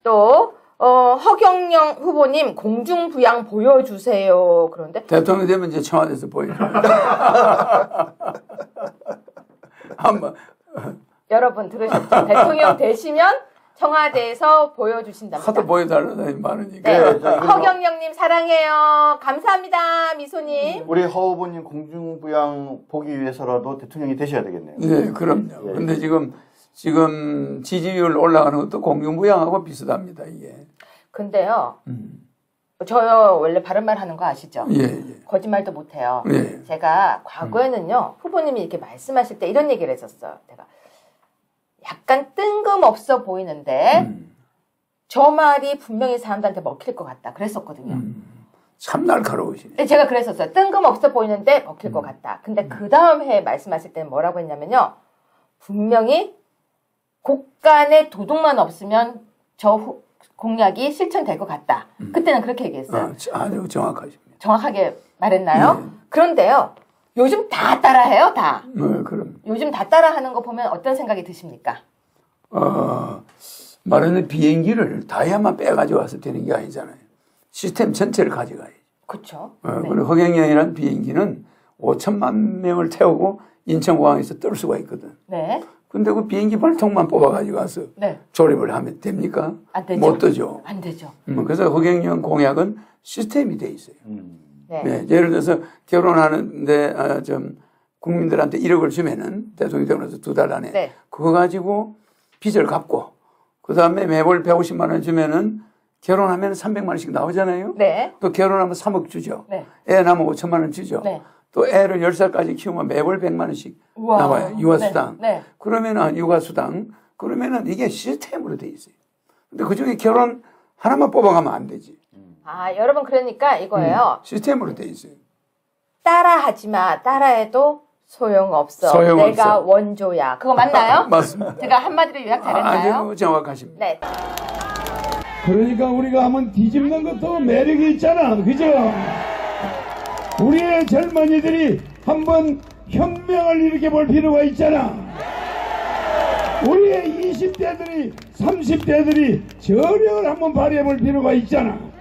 또 허경영 후보님 공중부양 보여주세요. 그런데 대통령 되면 이제 청와대에서 보여줘요. 한번 여러분 들으셨죠? 대통령 되시면 청와대에서 보여주신답니다. 하도 보여달라니 많으니까. 네. 허경영님 사랑해요. 감사합니다. 미소님. 우리 허 후보님 공중부양 보기 위해서라도 대통령이 되셔야 되겠네요. 네, 그럼요. 예. 근데 지금 지지율 올라가는 것도 공중부양하고 비슷합니다, 이게. 근데요. 저요 원래 바른말 하는 거 아시죠? 예. 거짓말도 못해요. 예. 제가 과거에는요. 후보님이 이렇게 말씀하실 때 이런 얘기를 했었어요. 내가 약간 뜬금없어 보이는데 저 말이 분명히 사람들한테 먹힐 것 같다. 그랬었거든요. 참 날카로우시네. 네, 제가 그랬었어요. 뜬금없어 보이는데 먹힐 것 같다. 근데 그 다음 해에 말씀하실 때는 뭐라고 했냐면요. 분명히 곳간에 도둑만 없으면 저 공약이 실천될 것 같다. 그때는 그렇게 얘기했어요. 아주 정확하십니다. 정확하게 말했나요? 그런데요. 요즘 다 따라해요, 다. 그럼. 요즘 다 따라하는 거 보면 어떤 생각이 드십니까? 말하는 비행기를 다이아만 빼가지고 와서 되는 게 아니잖아요. 시스템 전체를 가져가야죠. 그렇죠. 그리고 허경영이라는 비행기는 5천만 명을 태우고 인천공항에서 뜰 수가 있거든. 네. 근데 그 비행기 발통만 뽑아가지고 와서 네. 조립을 하면 됩니까? 안 되죠. 못 뜨죠. 안 되죠. 그래서 허경영 공약은 시스템이 돼 있어요. 네. 네, 예를 들어서 결혼하는데 좀 국민들한테 1억을 주면은 대통령 되고 나서 2달 안에 네. 그거 가지고 빚을 갚고 그 다음에 매월 150만 원 주면은 결혼하면 300만 원씩 나오잖아요. 네. 또 결혼하면 3억 주죠. 네. 애 낳으면 5천만 원 주죠. 네. 또 애를 10살까지 키우면 매월 100만 원씩 우와. 나와요. 육아수당. 네. 네. 그러면은 육아수당. 그러면은 이게 시스템으로 돼 있어요. 근데 그중에 결혼 하나만 뽑아가면 안 되지. 아, 여러분 그러니까 이거예요. 시스템으로 돼 있어요. 따라하지 마. 따라해도 소용없어. 소용없어. 내가 원조야. 그거 맞나요? 맞습니다. 제가 한마디로 요약 잘했나요? 아주 정확하십니다. 네. 그러니까 우리가 한번 뒤집는 것도 매력이 있잖아. 그죠? 우리의 젊은이들이 한번 혁명을 일으켜볼 필요가 있잖아. 우리의 20대들이 30대들이 저력을 한번 발휘해볼 필요가 있잖아.